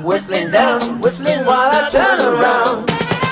whistling down, whistling while I turn around.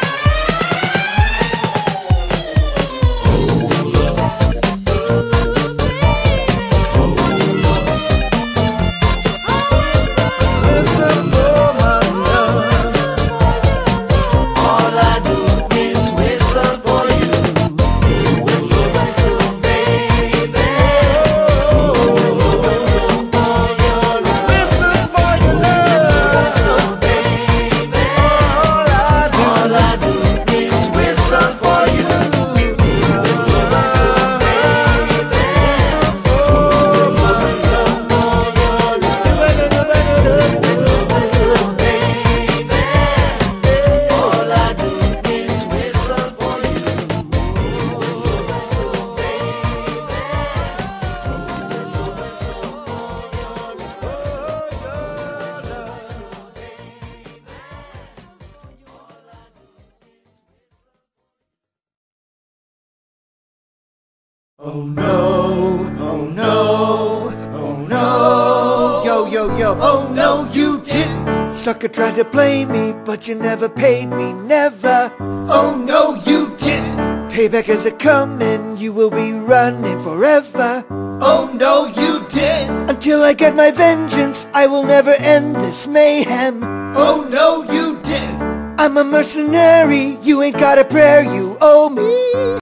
Oh no, oh no, oh no, yo, yo, yo, oh no, you didn't. Sucker tried to play me, but you never paid me, never. Oh no, you didn't. Payback is a-comin', you will be running forever. Oh no, you didn't. Until I get my vengeance, I will never end this mayhem. Oh no, you didn't. I'm a mercenary, you ain't got a prayer, you owe me.